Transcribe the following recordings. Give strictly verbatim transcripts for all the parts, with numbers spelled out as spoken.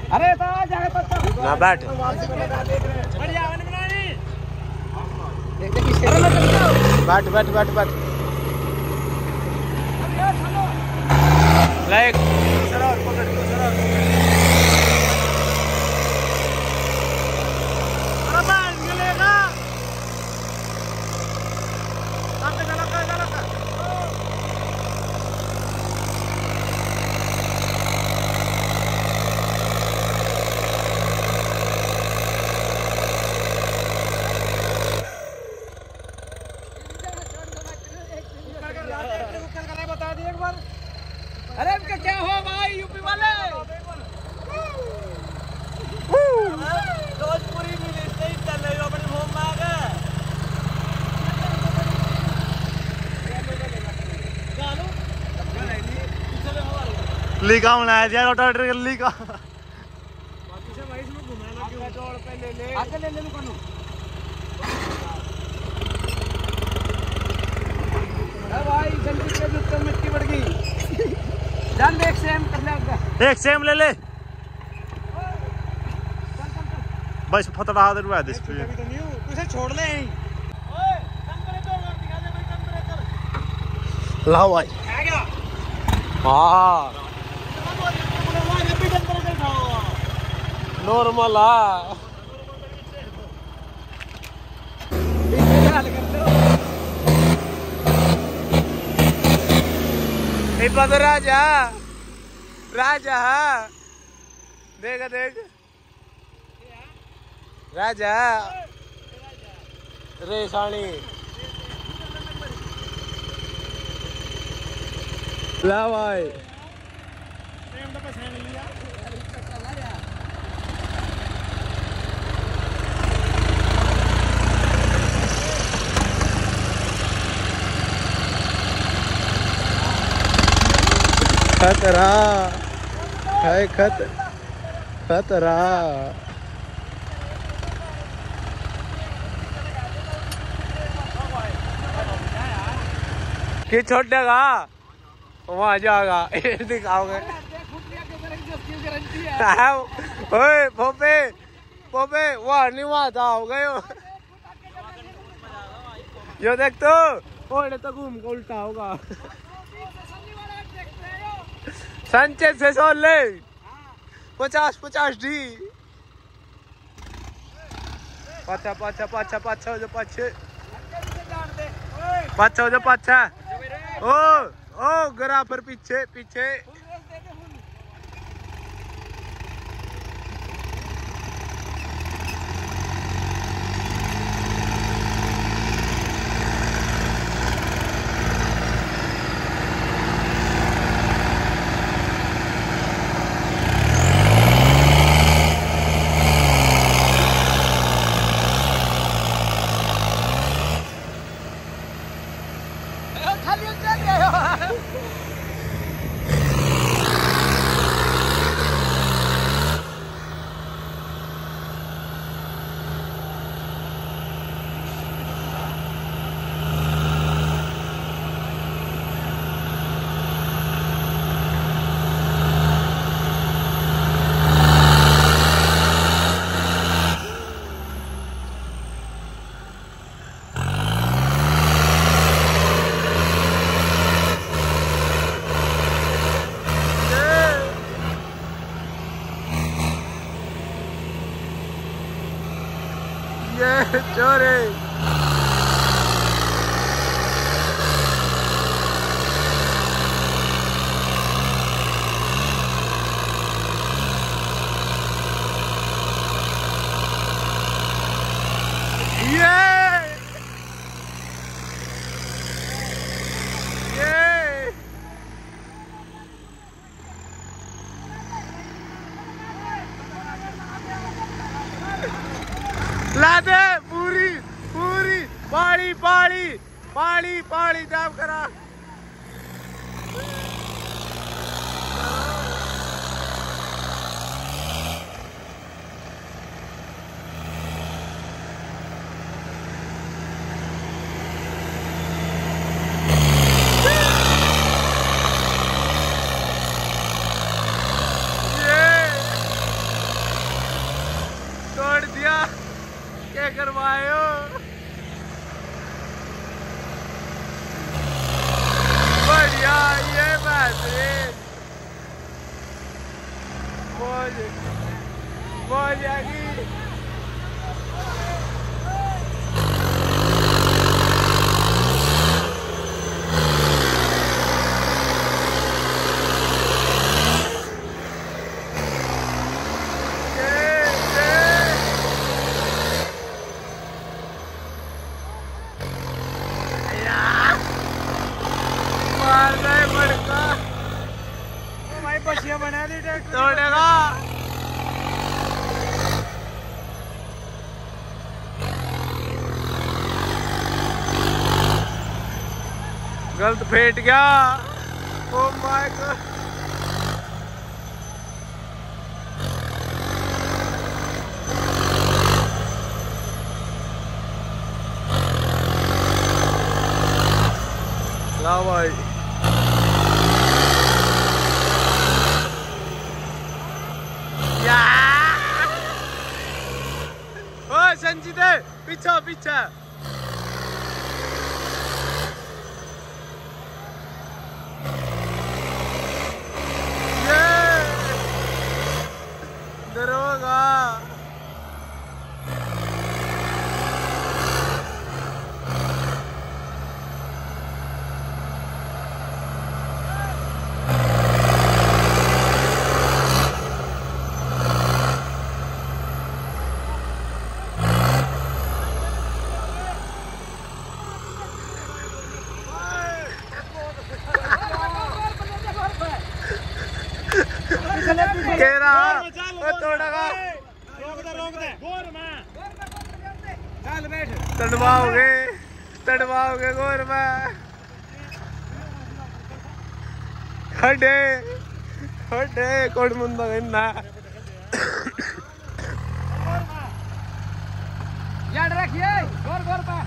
अरे तो जाके तो ना बैठ बैठ बैठ बैठ बैठ लाइक दूसरा और पकड़ दूसरा और पकड़ अरे बैठ मिलेगा लगा लगा लगा लगा अरे इनका क्या हुआ भाई यूपी वाले पूरी मिली सही चल रही हो अपनी होम बाग लीका बनाया यार ऑटो ट्रेकर लीका बाकी से भाई इसमें घुमाने लगे जोड़ पे ले ले आगे ले ले लुकानो अरे भाई जल्दी से जूते मिट्टी बढ़ गई जान देख सेम कर ले एक सेम ले ले बस फतड़ा हाथ रुआ दे अभी तो नहीं हूं तू इसे छोड़ ले यहीं ओए कंकरे तो मार दिखा दे भाई कंकरे कर लाओ भाई आ गया हां नॉर्मल आ तो राजा राजा देख देख राजा रेसानी ला भाई खतरा है खत खतरा कि छोड़ देगा वहाँ जाएगा दिखाओगे ओए पोपे पोपे वहाँ नहीं वहाँ था हो गए यो देख तो ओए तो घूम को उल्टा होगा संचेत से सोल ले पचास पचास डी पाछा पाछा पाछा पाछा जो पाछे पाछा जो पाछा ओ ओ गरा पर पीछे पीछे चोरे ये ये ला दे पूरी पूरी पानी पानी पानी पानी जाम करा आयो बढ़िया ये बेहतरीन मौज मौज आगी पछिया बना दी तोड़ेगा गलत फेंट गया ओ माय गॉड ला भाई संजीत पीछा पीछा ये दरोगा केरा तोड़ेगा रोक दे रोक दे गोर में चल बैठ तड़वाओगे तड़वाओगे गोर में खड़े खड़े कोड मुंदा गन्ना याद रखिए गोर गोर पे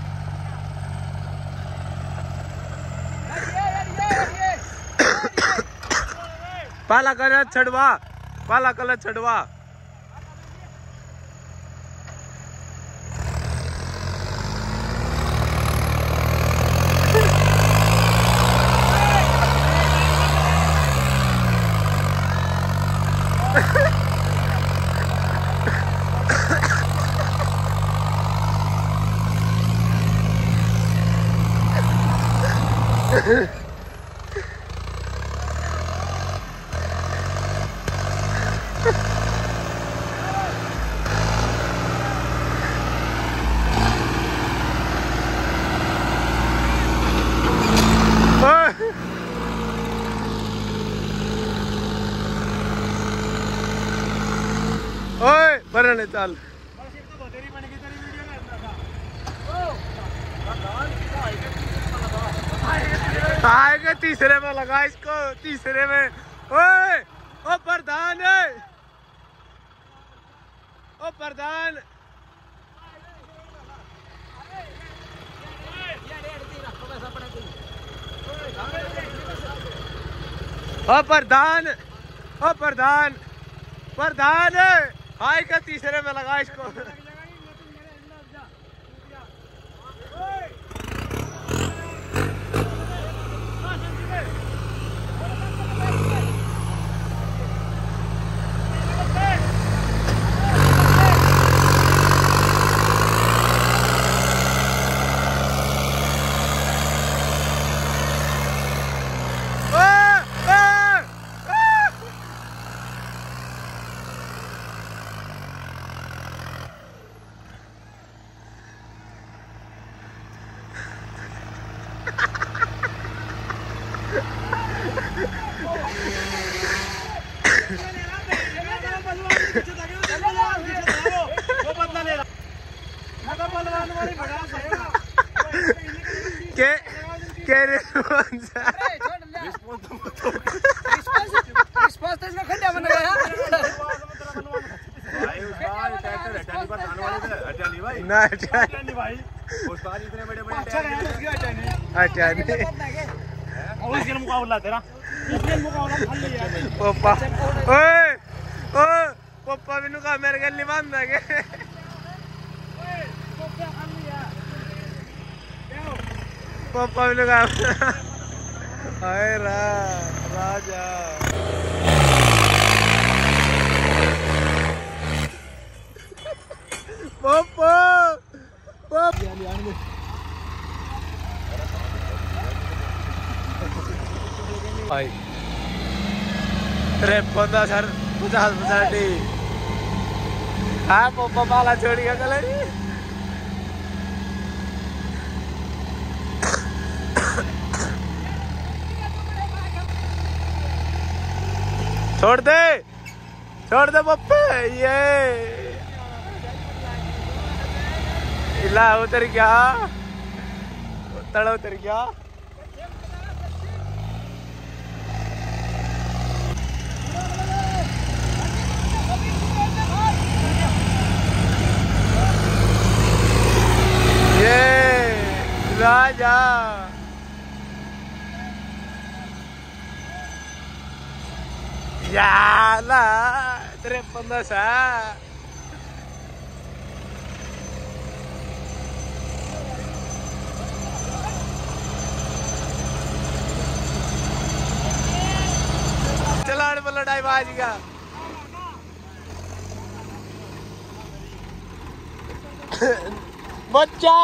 पाला कलर छड़वा पाला कलर छड़वा ओए बरने चल आएगा तीसरे में लगा इसको तीसरे में ओए ओ प्रधान ओ प्रधान ओ प्रधान ओ प्रधान प्रधान हाय का तीसरे में लगा इसको के के रिस्पॉन्स रिस्पॉन्स तो इसमें खड्डा बन गया ना भाई उस्ताद इतने बड़े बड़े अच्छा है उसकी अच्छा नहीं अच्छा नहीं और इसके मुकाबला तेरा इसके मुकाबला खा लिया पापा ओए ओ पापा बिनु का मेरे गली बांध दे पापा भी लगा हाय रा राजा पापा पापा भाई त्रेपन का सर पचास पचास हाँ पापा बाला छोड़ गया कल छोड़ दे छोड़ दे पप्पे ये इला उतर गया तड़ा उतर गया ये राजा ya lah telepon dosa चलाड़ पर लड़ाई बाज गया बच्चा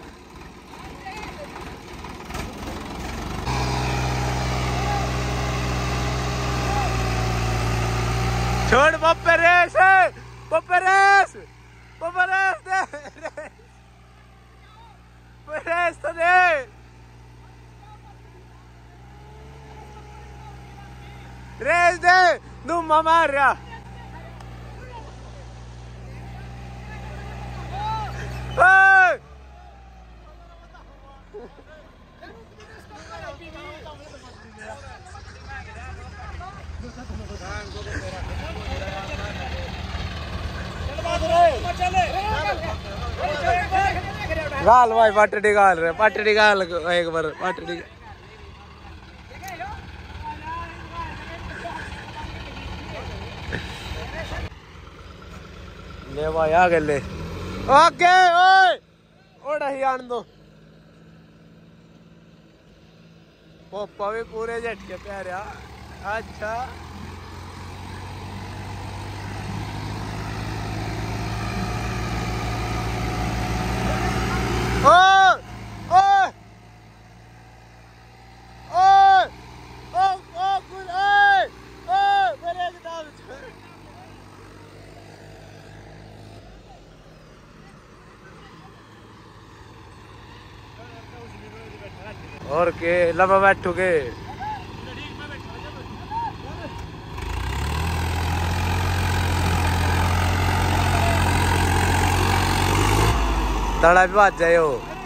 छोड़ पप्पे रेस पप्पे रेस पप्पे रेस दे रेस तो दे रेस दे धुम्मा मार रहा गाल भाई पाटड़ी गाल रे पाटड़ी गाल एक बार पाटड़ी ले भाई आ गए ले ओके ओए ओड़ा ही आन दो पापा भी पूरे झटके प्यारे अच्छा ओ ओ ओ ओ ओ गुड ओ ओ मेरे एकदम और के लबा बैठोगे तड़ा भी बाज जाए हो